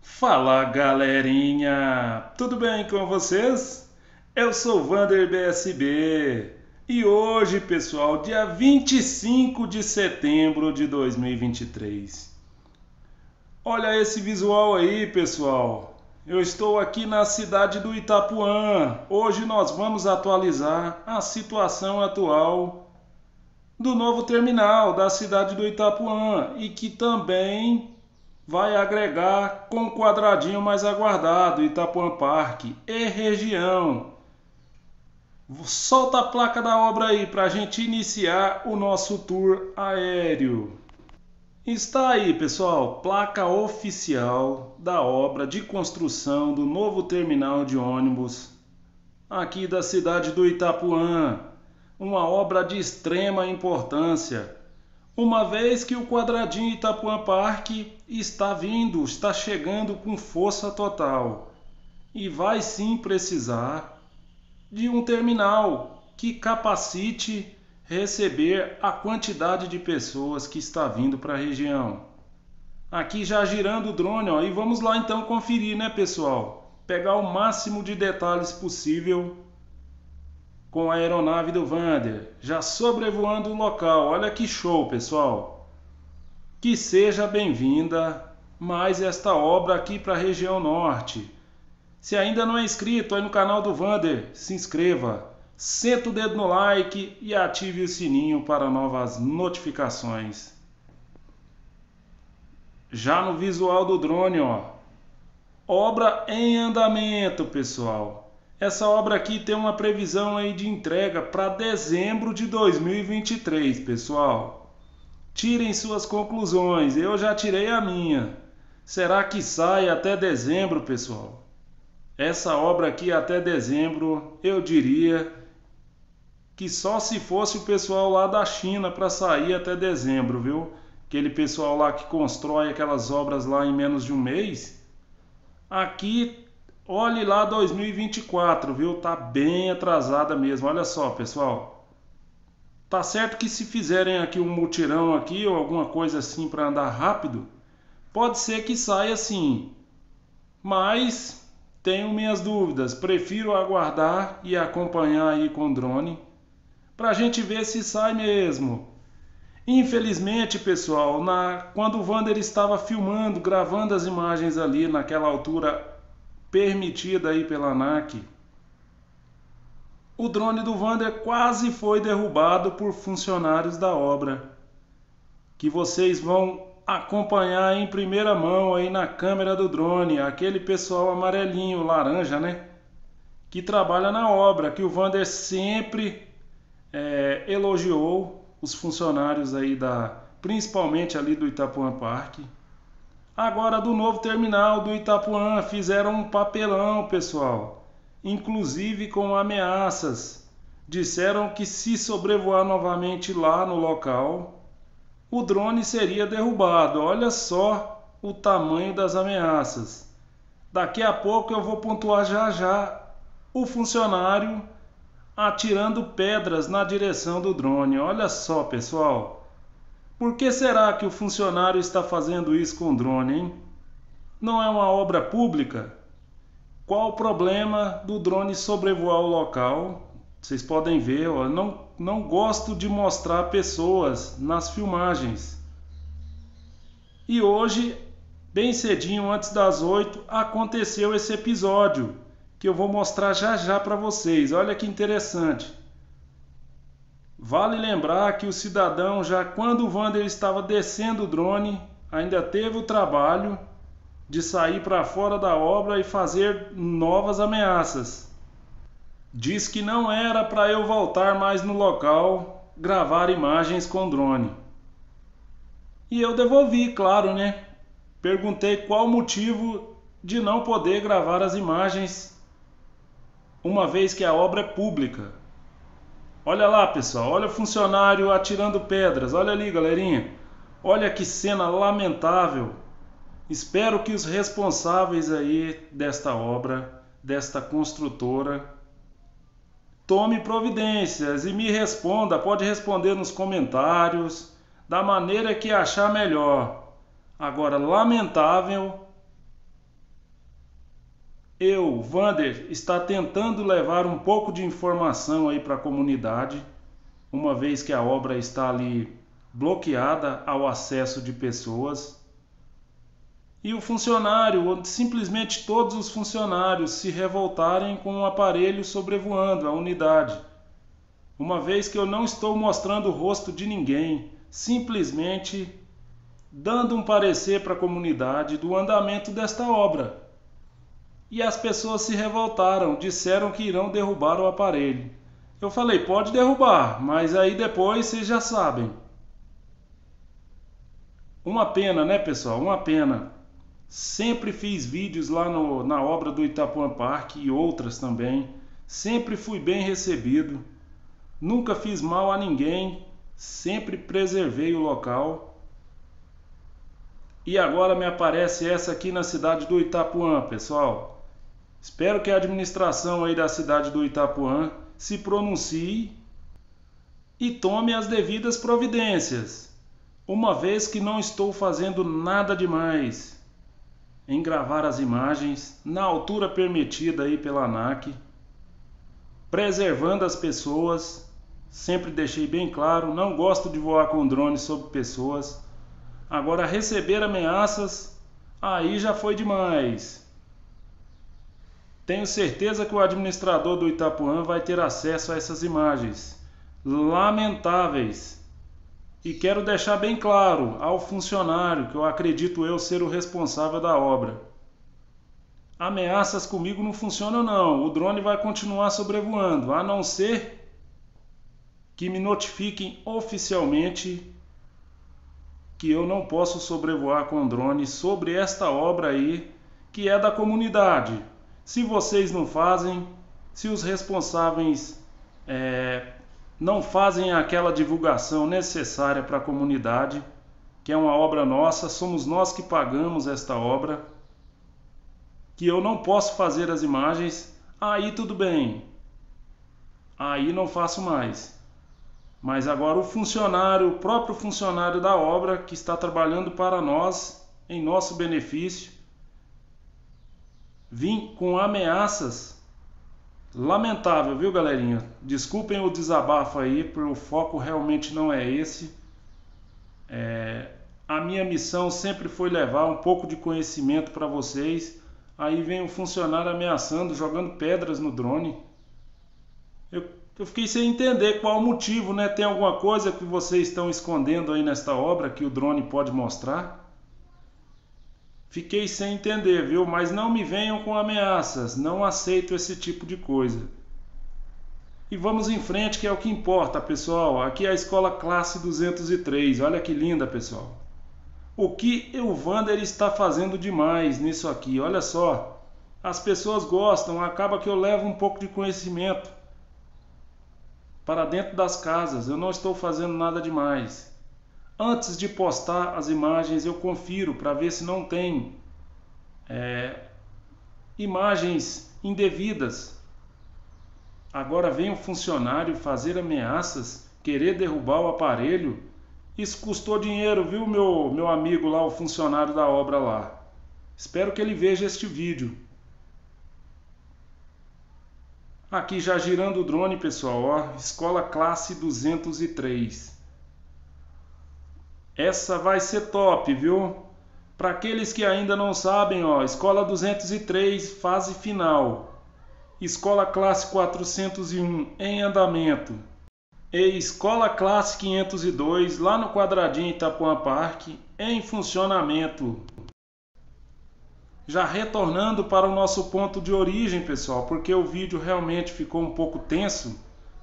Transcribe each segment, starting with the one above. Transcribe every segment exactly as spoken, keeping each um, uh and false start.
Fala galerinha, tudo bem com vocês? Eu sou Vander B S B e hoje, pessoal, dia vinte e cinco de setembro de dois mil e vinte e três. Olha esse visual aí, pessoal. Eu estou aqui na cidade do Itapuã. Hoje nós vamos atualizar a situação atual do novo terminal da cidade do Itapuã e que também vai agregar com o quadradinho mais aguardado, Itapuã Parque e região. Solta a placa da obra aí para a gente iniciar o nosso tour aéreo. Está aí, pessoal, placa oficial da obra de construção do novo terminal de ônibus aqui da cidade do Itapuã. Uma obra de extrema importância, uma vez que o quadradinho Itapuã Parque está vindo, está chegando com força total e vai sim precisar de um terminal que capacite receber a quantidade de pessoas que está vindo para a região. Aqui já girando o drone, ó, e vamos lá então conferir, né, pessoal? Pegar o máximo de detalhes possível com a aeronave do Vander, já sobrevoando o local. Olha que show, pessoal! Que seja bem-vinda mais esta obra aqui para a região norte. Se ainda não é inscrito aí no canal do Vander, se inscreva, senta o dedo no like e ative o sininho para novas notificações. Já no visual do drone, ó, obra em andamento, pessoal. Essa obra aqui tem uma previsão aí de entrega para dezembro de dois mil e vinte e três, pessoal. Tirem suas conclusões, eu já tirei a minha. Será que sai até dezembro, pessoal? Essa obra aqui até dezembro, eu diria que só se fosse o pessoal lá da China para sair até dezembro, viu? Aquele pessoal lá que constrói aquelas obras lá em menos de um mês. Aqui, olhe lá dois mil e vinte e quatro, viu? Tá bem atrasada mesmo. Olha só, pessoal. Tá certo que se fizerem aqui um mutirão aqui ou alguma coisa assim para andar rápido, pode ser que saia assim. Mas tenho minhas dúvidas. Prefiro aguardar e acompanhar aí com o drone para a gente ver se sai mesmo. Infelizmente, pessoal, na, quando o Vander estava filmando, gravando as imagens ali naquela altura permitida aí pela ANAC, o drone do Vander quase foi derrubado por funcionários da obra, que vocês vão acompanhar em primeira mão aí na câmera do drone, aquele pessoal amarelinho, laranja, né? Que trabalha na obra, que o Vander sempre é, elogiou os funcionários aí da, principalmente ali do Itapuã Parque. Agora do novo terminal do Itapuã, fizeram um papelão, pessoal, inclusive com ameaças. Disseram que se sobrevoar novamente lá no local, o drone seria derrubado. Olha só o tamanho das ameaças. Daqui a pouco eu vou pontuar já já o funcionário atirando pedras na direção do drone. Olha só, pessoal. Por que será que o funcionário está fazendo isso com o drone, hein? Não é uma obra pública? Qual o problema do drone sobrevoar o local? Vocês podem ver, ó, não, não gosto de mostrar pessoas nas filmagens. E hoje, bem cedinho, antes das oito, aconteceu esse episódio, que eu vou mostrar já já para vocês. Olha que interessante. Vale lembrar que o cidadão, já quando o Vander estava descendo o drone, ainda teve o trabalho de sair para fora da obra e fazer novas ameaças. Diz que não era para eu voltar mais no local, gravar imagens com drone. E eu devolvi, claro, né? Perguntei qual o motivo de não poder gravar as imagens, uma vez que a obra é pública. Olha lá, pessoal, olha o funcionário atirando pedras. Olha ali, galerinha. Olha que cena lamentável. Espero que os responsáveis aí desta obra, desta construtora, tome providências e me responda. Pode responder nos comentários, da maneira que achar melhor. Agora, lamentável eu, Vander, está tentando levar um pouco de informação aí para a comunidade, uma vez que a obra está ali bloqueada ao acesso de pessoas. E o funcionário, simplesmente todos os funcionários se revoltarem com um aparelho sobrevoando a unidade. Uma vez que eu não estou mostrando o rosto de ninguém, simplesmente dando um parecer para a comunidade do andamento desta obra. E as pessoas se revoltaram, disseram que irão derrubar o aparelho. Eu falei, pode derrubar, mas aí depois vocês já sabem. Uma pena, né, pessoal? Uma pena. Sempre fiz vídeos lá no, na obra do Itapuã Park e outras também. Sempre fui bem recebido. Nunca fiz mal a ninguém. Sempre preservei o local. E agora me aparece essa aqui na cidade do Itapuã, pessoal. Espero que a administração aí da cidade do Itapuã se pronuncie e tome as devidas providências, uma vez que não estou fazendo nada demais em gravar as imagens na altura permitida aí pela ANAC, preservando as pessoas. Sempre deixei bem claro, não gosto de voar com drone sobre pessoas. Agora receber ameaças, aí já foi demais. Tenho certeza que o administrador do Itapuã vai ter acesso a essas imagens lamentáveis. E quero deixar bem claro ao funcionário, que eu acredito eu ser o responsável da obra. Ameaças comigo não funcionam não, o drone vai continuar sobrevoando, a não ser que me notifiquem oficialmente que eu não posso sobrevoar com drone sobre esta obra aí, que é da comunidade. Se vocês não fazem, se os responsáveis é, não fazem aquela divulgação necessária para a comunidade, que é uma obra nossa, somos nós que pagamos esta obra, que eu não posso fazer as imagens, aí tudo bem, aí não faço mais. Mas agora o funcionário, o próprio funcionário da obra, que está trabalhando para nós, em nosso benefício, vim com ameaças. Lamentável, viu, galerinha? Desculpem o desabafo aí, porque o foco realmente não é esse. É, a minha missão sempre foi levar um pouco de conhecimento para vocês. Aí vem um funcionário ameaçando, jogando pedras no drone. Eu, eu fiquei sem entender qual o motivo, né? Tem alguma coisa que vocês estão escondendo aí nesta obra que o drone pode mostrar? Fiquei sem entender, viu? Mas não me venham com ameaças, não aceito esse tipo de coisa. E vamos em frente, que é o que importa, pessoal. Aqui é a escola classe duzentos e três, olha que linda, pessoal. O que o Vander está fazendo demais nisso aqui, olha só. As pessoas gostam, acaba que eu levo um pouco de conhecimento para dentro das casas, eu não estou fazendo nada demais. Antes de postar as imagens, eu confiro para ver se não tem é, imagens indevidas. Agora vem um funcionário fazer ameaças, querer derrubar o aparelho. Isso custou dinheiro, viu, meu, meu amigo lá, o funcionário da obra lá. Espero que ele veja este vídeo. Aqui já girando o drone, pessoal, ó, escola classe duzentos e três. Essa vai ser top, viu? Para aqueles que ainda não sabem, ó, escola duzentos e três, fase final. Escola classe quatrocentos e um em andamento. E escola classe quinhentos e dois, lá no quadradinho Itapuã Park, em funcionamento. Já retornando para o nosso ponto de origem, pessoal, porque o vídeo realmente ficou um pouco tenso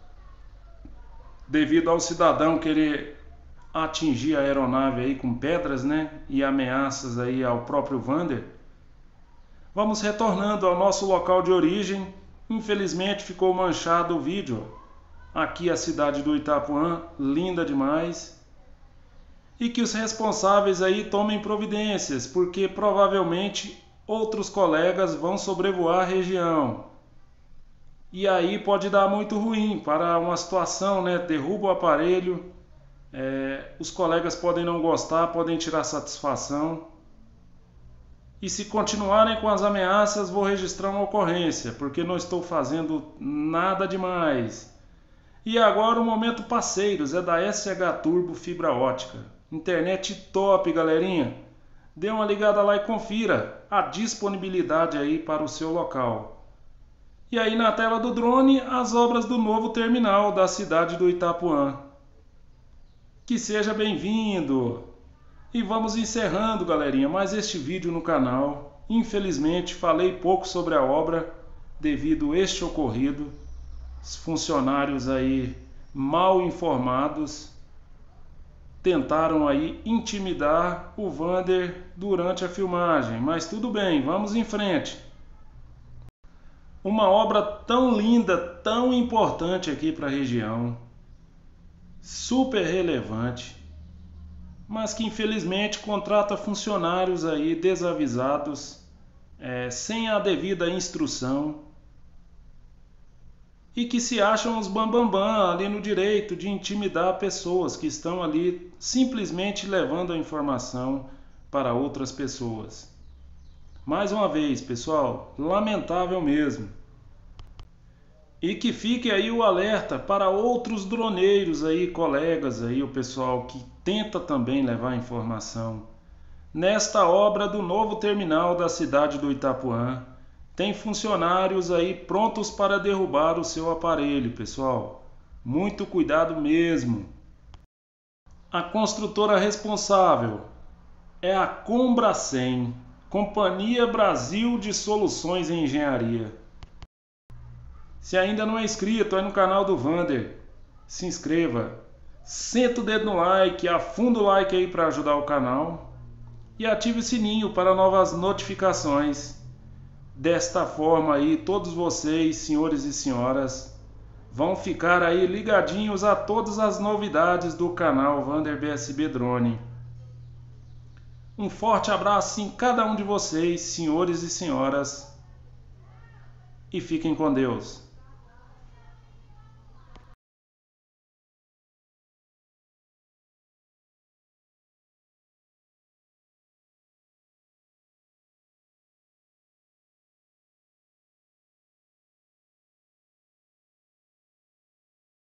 devido ao cidadão querer atingir a aeronave aí com pedras, né, e ameaças aí ao próprio Vander. Vamos retornando ao nosso local de origem. Infelizmente ficou manchado o vídeo. Aqui a cidade do Itapuã, linda demais. E que os responsáveis aí tomem providências, porque provavelmente outros colegas vão sobrevoar a região. E aí pode dar muito ruim para uma situação, né? Derruba o aparelho, é, os colegas podem não gostar, podem tirar satisfação. E se continuarem com as ameaças, vou registrar uma ocorrência, porque não estou fazendo nada demais. E agora o momento parceiros é da S H Turbo Fibra Ótica. Internet top, galerinha. Dê uma ligada lá e confira a disponibilidade aí para o seu local. E aí na tela do drone, as obras do novo terminal da cidade do Itapuã. Que seja bem-vindo! E vamos encerrando, galerinha, mais este vídeo no canal. Infelizmente, falei pouco sobre a obra devido a este ocorrido. Os funcionários aí mal informados tentaram aí intimidar o Vander durante a filmagem, mas tudo bem, vamos em frente. Uma obra tão linda, tão importante aqui para a região, super relevante, mas que infelizmente contrata funcionários aí desavisados, é, sem a devida instrução, e que se acham os bambambam ali no direito de intimidar pessoas que estão ali simplesmente levando a informação para outras pessoas. Mais uma vez, pessoal, lamentável mesmo. E que fique aí o alerta para outros droneiros aí, colegas aí, o pessoal que tenta também levar informação. Nesta obra do novo terminal da cidade do Itapuã, tem funcionários aí prontos para derrubar o seu aparelho, pessoal. Muito cuidado mesmo. A construtora responsável é a Combracem, Companhia Brasil de Soluções em Engenharia. Se ainda não é inscrito aí no canal do Vander, se inscreva, senta o dedo no like, afunda o like aí para ajudar o canal e ative o sininho para novas notificações. Desta forma aí, todos vocês, senhores e senhoras, vão ficar aí ligadinhos a todas as novidades do canal Vander B S B Drone. Um forte abraço em cada um de vocês, senhores e senhoras, e fiquem com Deus.